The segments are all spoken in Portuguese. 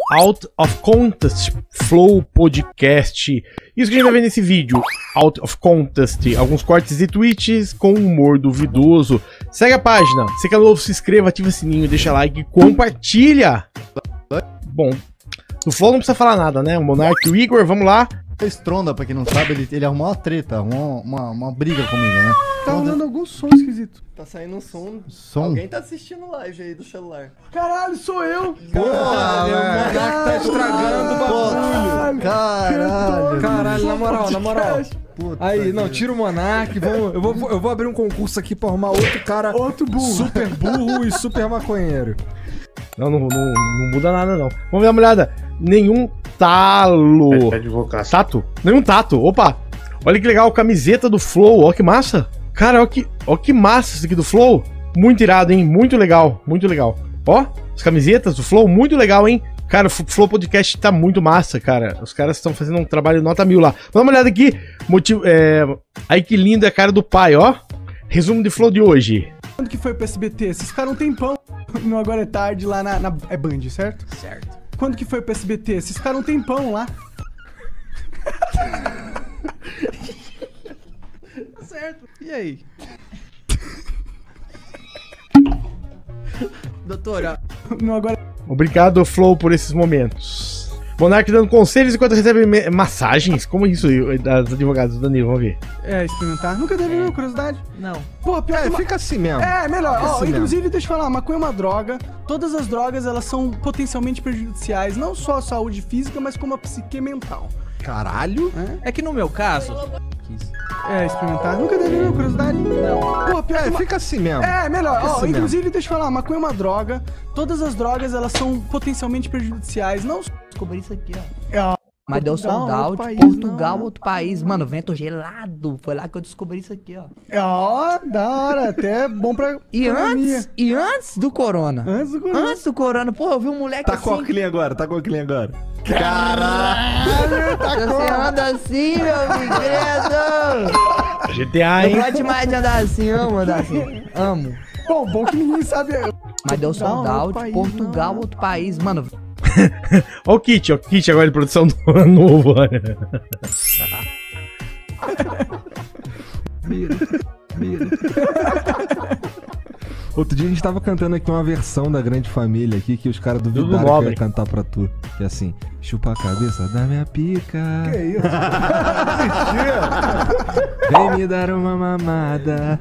Out of Context Flow Podcast. Isso que a gente vai ver nesse vídeo. Out of Context. Alguns cortes e tweets com humor duvidoso. Segue a página. Se é novo, se inscreva, ativa o sininho, deixa like e compartilha. Bom, no Flow não precisa falar nada, né? O Monark e o Igor, vamos lá. Stronda, pra quem não sabe, ele arrumou uma treta, arrumou uma briga comigo, né? Tá rolando algum som esquisito. Tá saindo um som. Som? Alguém tá assistindo live aí do celular. Caralho, sou eu! Caralho, o Monark tá estragando o bagulho. Caralho, na moral. Puta Aí, não, vida. tira o Monark, eu vou abrir um concurso aqui pra arrumar outro cara. Outro burro. Super burro e super maconheiro. Não muda nada, não. Vamos dar uma olhada. Nenhum talo. Tato? Nenhum tato. Opa! Olha que legal, camiseta do Flow. Ó que massa. Cara, ó que massa isso aqui do Flow. Muito irado, hein? Muito legal, muito legal. Ó, as camisetas do Flow, muito legal, hein? Cara, o Flow Podcast tá muito massa, cara. Os caras estão fazendo um trabalho nota 1000 lá. Dá uma olhada aqui. Aí que lindo é a cara do pai, ó. Resumo de Flow de hoje. Quando que foi pro SBT? Esses caras não tem pão no Agora é Tarde lá na é Band, certo? Certo. Quando que foi pro SBT? Esses caras não tem pão lá. Certo. E aí? Doutora. No Agora... Obrigado, Flow, por esses momentos. Monark dando conselhos enquanto recebe massagens. Como isso, das advogadas do Danilo? Vamos ver. É, experimentar. Nunca teve nenhuma curiosidade? Não. Pô, pior que Fica assim mesmo. É, melhor. Ó, assim inclusive, deixa eu falar, maconha é uma droga. Todas as drogas, elas são potencialmente prejudiciais, não só à saúde física, mas como à psique mental. Caralho. É que no meu caso. É, experimentar. Nunca teve nenhuma curiosidade? Não. Pô, pior que Fica assim mesmo. É, melhor. Ó, assim inclusive, deixa eu falar, maconha é uma droga. Todas as drogas, elas são potencialmente prejudiciais, não só... Descobri isso aqui, ó. É, Mas deu Portugal, sold out, outro país, Portugal, não. outro país. Mano, vento gelado. Foi lá que eu descobri isso aqui, ó. Ó, da hora. Até bom pra economia. E antes do corona. Antes do corona. Antes do corona, porra, eu vi um moleque Tá assim. com a clean agora, Caralho, tá Você anda assim, meu bigredo. GTA, hein? Não pode mais de andar assim, amo andar assim. Amo. Bom que ninguém sabe. Mas deu Portugal, sold out, outro país, Portugal, não. outro país. Mano, Ó o kit agora de produção do ano novo. Olha. Outro dia a gente tava cantando aqui uma versão da Grande Família aqui, que os caras Tudo duvidaram que eu nobre. ia cantar pra tu. Que é assim, chupa a cabeça da minha pica. Que isso? Vem me dar uma mamada.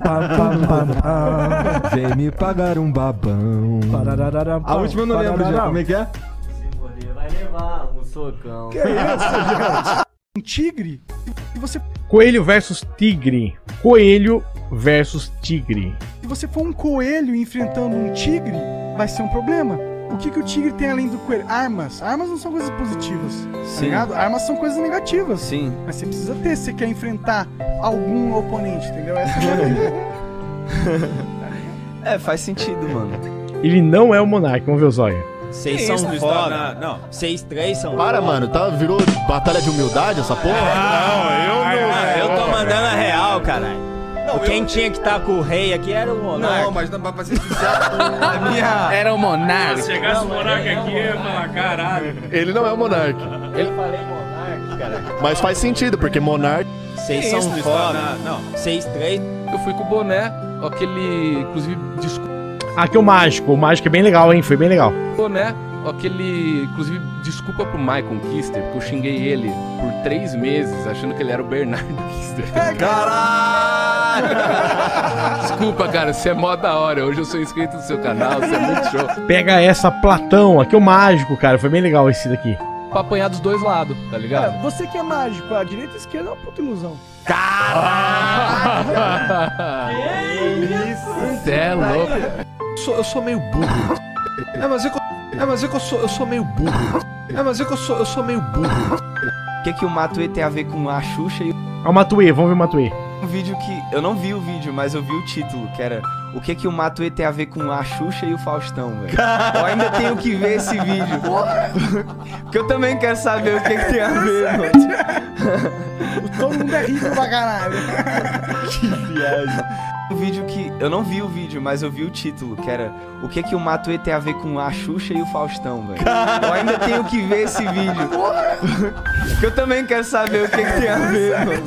Vem me pagar um babão. A última eu não lembro, já. Como é que é? Vai levar um socão. Um tigre? Se você, Coelho versus tigre. Coelho versus tigre. se você for um coelho enfrentando um tigre, vai ser um problema. O que o tigre tem além do coelho? Armas. Armas não são coisas positivas, tá ligado? Armas são coisas negativas. Sim. Mas você precisa ter se você quer enfrentar algum oponente, entendeu? Essa é a Faz sentido, mano. Ele não é o Monark, vamos ver o zóio. Vocês são foda. Não. Vocês três são Para, mano, virou batalha de humildade essa porra? Eu tô mandando a real, caralho. Quem tinha que estar com o rei aqui era o Monark. Não, mas não pra ser sincero, a minha... era o Monark. Se chegasse o Monark aqui, eu ia falar, caralho. Ele não é o Monark. Eu falei Monark, caralho. Mas faz sentido, porque Monark... Vocês são foda. Não. Vocês três. Eu fui com o boné, aquele, inclusive, Aqui é o mágico é bem legal, hein? Foi bem legal. desculpa pro Michael Kister, porque eu xinguei ele por 3 meses, achando que ele era o Bernardo Kister. Caralho! Desculpa, cara, você é mó da hora. Hoje eu sou inscrito no seu canal, você é muito show. Pega essa, Platão. Aqui é o mágico, cara. Foi bem legal esse daqui. Pra apanhar dos dois lados, tá ligado? você que é mágico, a direita e a esquerda é uma puta ilusão. Você é louco. Eu sou meio burro. Mas é que eu sou meio burro. Mas é que eu sou meio burro. O que o Matuê tem a ver com a Xuxa e Ó o Matuê, vamos ver o Matuê. um vídeo que... Eu não vi o vídeo, mas eu vi o título, que era... O que o Matuê tem a ver com a Xuxa e o Faustão, velho? Eu ainda tenho que ver esse vídeo. Porque eu também quero saber o que tem a ver, mano. Todo mundo é rico pra caralho. Que viagem. Um vídeo que... Eu não vi o vídeo, mas eu vi o título, que era o que o Matuê tem a ver com a Xuxa e o Faustão, velho. Eu ainda tenho que ver esse vídeo. Porque eu também quero saber o que tem a ver, mano.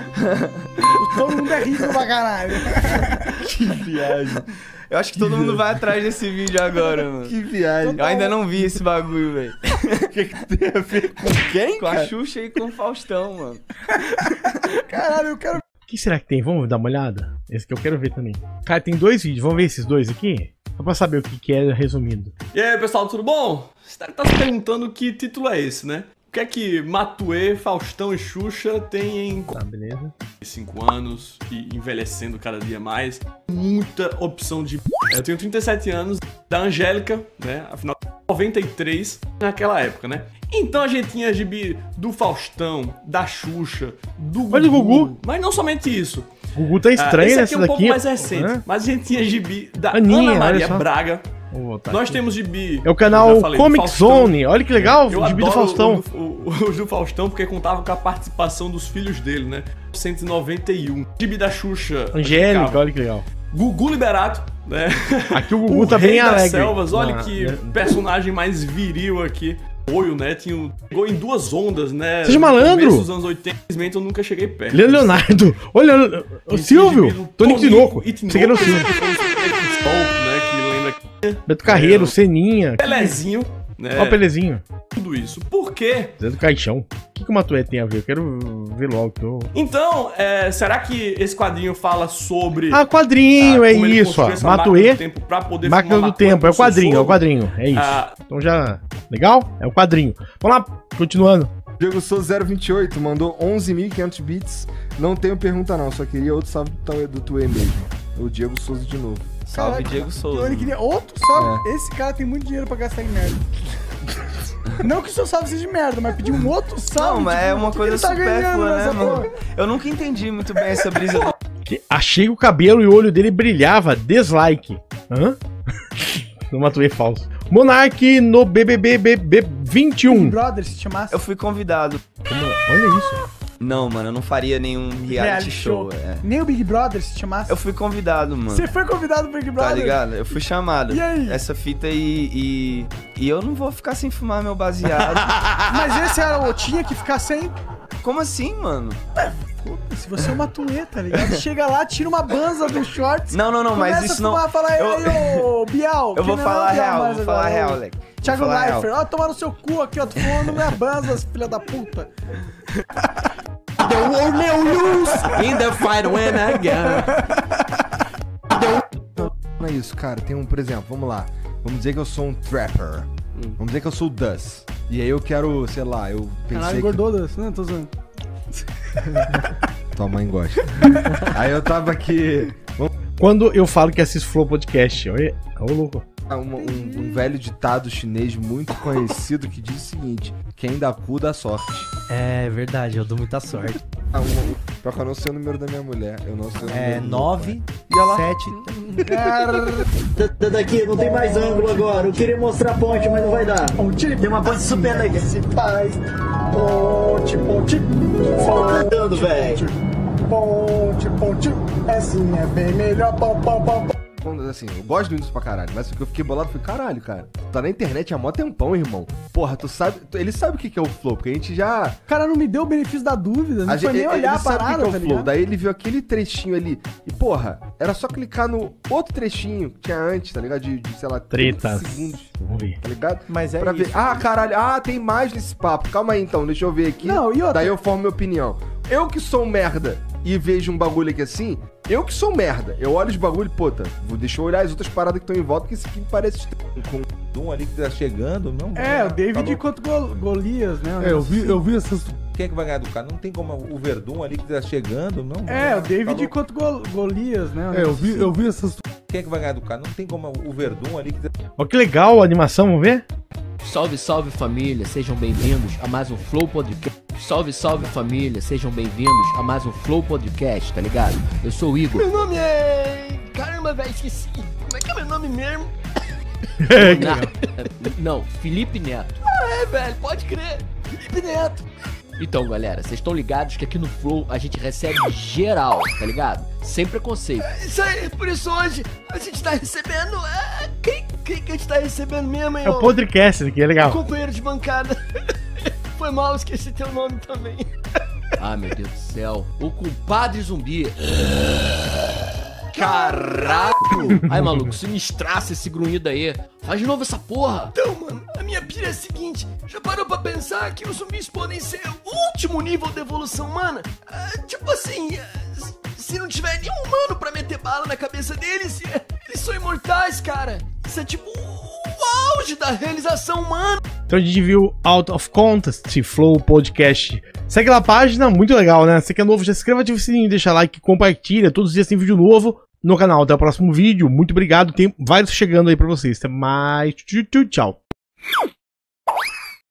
Todo mundo é rico pra caralho. Que viagem. Eu acho que todo mundo vai atrás desse vídeo agora, mano. Que viagem. Eu ainda não vi esse bagulho, velho. O que tem a ver com quem, Com a Xuxa e com o Faustão, mano. Caralho, eu quero... O que será que tem? Vamos dar uma olhada? Esse que eu quero ver também. Cara, tem 2 vídeos. Vamos ver esses 2 aqui? Só pra saber o que é, resumindo. E aí, pessoal, tudo bom? Você deve estar se perguntando que título é esse, né? O que é que Matuê, Faustão e Xuxa têm em Tá, beleza. 5 anos e envelhecendo cada dia mais? Muita opção de... Eu tenho 37 anos, da Angélica, né? Afinal, 93 naquela época, né? Então a gente tinha gibi do Faustão, da Xuxa, do Gugu. Olha o Gugu. Mas não somente isso. O Gugu tá estranho esse nessa aqui é um daqui. pouco mais recente, Hã? mas a gente tinha gibi da Aninha, Ana Maria olha só. Braga. Vou botar Nós aqui. temos gibi... É o canal eu já falei, do Comic Faustão. Zone. Olha que legal, Eu o gibi do adoro Faustão. o do Faustão porque contava com a participação dos filhos dele, né? 191. Gibi da Xuxa. Angélica, ficava olha que legal. Gugu Liberato, né? Aqui o Gugu tá Rei bem das alegre. Selvas, olha Ah, que né? personagem mais viril aqui. Apoio, né? Chegou em 2 ondas, né? Seja malandro. No começo dos anos 80, infelizmente eu nunca cheguei perto. Leonardo. Olha, o Silvio. Tonico Tinoco. Você quer o Silvio. Né? Que lembra Beto Carreiro, Seninha. Pelezinho, né? Olha o Pelezinho. Tudo isso. Por quê? Zé do Caixão. O que o Matuê tem a ver? Eu quero ver logo. Que eu... Então, será que esse quadrinho fala sobre... Ah, quadrinho, é como ele isso, ó. construiu essa Matuê. máquina do tempo pra poder Máquina fumar do maconha Tempo, é o com seu quadrinho, é o sogro? quadrinho. É isso. Ah. Então já. Legal? É o quadrinho. Vamos lá, continuando. Diego Souza 028 mandou 11.500 bits. Não tenho pergunta não, só queria outro salve do Tuê mesmo. O Diego Souza de novo. Salve, Caraca, Diego Souza. Ele queria outro salve. Esse cara tem muito dinheiro pra gastar em merda. Não que o seu salve seja de merda, mas pedir um outro salve. Não, mas tipo, é uma o que coisa ele tá ganhando supérflua, né, nessa mano? porra? Eu nunca entendi muito bem essa brisa do... Achei que o cabelo e o olho dele brilhava. Dislike. Hã? No Matuê falso. Monark no BBB Big 21. Brother, se chamasse. Eu fui convidado. Olha isso. Não, mano, eu não faria nenhum reality show. Nem o Big Brother se chamasse. Eu fui convidado, mano. Você foi convidado pro Big Brother? Tá ligado? Eu fui chamado. E aí? Essa fita e eu não vou ficar sem fumar meu baseado. Mas esse era o tinha que ficar sem. Como assim, mano? Se você é uma Matuê, tá ligado? Chega lá, tira uma banza dos shorts. Não, mas começa isso a fumar, não... fala aí, ô, Bial. Eu vou que falar não é Bial real, mais vou falar agora, real, ô. Leque. Thiago Vou falar real. Leifert, ó, tomar no seu cu aqui, ó. Tu falando minha banza, filha da puta. In the fight when I got. Não é isso, cara. Tem por exemplo, vamos lá. Vamos dizer que eu sou um trapper. Vamos dizer que eu sou o Dus. E aí eu quero, sei lá, eu pensei Caralho, engordou, não, tô zoando. Tua mãe gosta. Aí eu tava aqui... Quando eu falo que assisto Flow Podcast, olha, ô louco. Um velho ditado chinês muito conhecido que diz o seguinte: quem dá cu dá sorte. É verdade, eu dou muita sorte. Pior que eu não sei o número da minha mulher. Eu não sei o número É do meu 9, pai. 7. Daqui, não tem mais ângulo agora. Eu queria mostrar a ponte, mas não vai dar. Tem uma ponte super legal. Ponte. Faltando, velho. Ponte. Assim é bem melhor. Assim, eu gosto do Windows pra caralho, mas o que eu fiquei bolado foi, caralho, cara. Tá na internet há mó tempão, irmão. Porra, tu sabe. Ele sabe o que é o Flow, porque a gente já. O cara não me deu o benefício da dúvida, não foi nem olhar a parada, sabe o que é o tá Flow. ligado? Daí ele viu aquele trechinho ali. E, porra, era só clicar no outro trechinho que tinha antes, tá ligado? De sei lá, 30 Tretas. segundos. Vamos ver. Tá ligado? Mas é pra isso. ver. Ah, caralho. Ah, tem mais nesse papo. Calma aí então, deixa eu ver aqui. Não, e outra? Daí eu formo minha opinião. Eu que sou um merda e vejo um bagulho aqui assim, eu que sou merda. Eu olho os bagulho, puta, deixa eu olhar as outras paradas que estão em volta, porque esse aqui me parece estranho. Com um ali que tá chegando, não. É, o David contra Golias, né? Eu vi essas. Quem é que vai ganhar do cara? Não tem como o Verdun ali que tá chegando, não. É, o David contra Golias, né? Eu vi essas. Quem é que vai ganhar do cara? Não tem como o Verdun ali que tá. Olha que legal a animação, vamos ver? Salve, salve família, sejam bem-vindos a mais um Flow Podcast. Salve, salve família, sejam bem-vindos a mais um Flow Podcast, tá ligado? Eu sou o Igor. Meu nome é... Caramba, velho, esqueci. Como é que é meu nome mesmo? Não, Felipe Neto. Ah, é, velho, pode crer. Felipe Neto. Então, galera, vocês estão ligados que aqui no Flow a gente recebe geral, tá ligado? Sem preconceito. Isso aí, por isso hoje a gente tá recebendo... Quem que a gente tá recebendo mesmo, hein? É o podcast aqui, é legal. Companheiro de bancada. Foi mal, esqueci teu nome também. Ah, meu Deus do céu. O compadre zumbi. Caraca! Ai, maluco, sinistraça esse grunhido aí. Faz de novo essa porra. Então, mano, a minha pira é a seguinte. Já parou pra pensar que os zumbis podem ser o último nível de evolução humana? Tipo assim, se não tiver nenhum humano pra meter bala na cabeça deles, eles são imortais, cara. Isso é tipo o auge da realização humana. Então a gente viu Out of Context, Flow Podcast. Segue lá a página, muito legal, né? Se quer novo, já se inscreva, ativa o sininho, deixa like, compartilha. Todos os dias tem vídeo novo no canal. Até o próximo vídeo. Muito obrigado. Tem vários chegando aí pra vocês. Até mais. Tchau.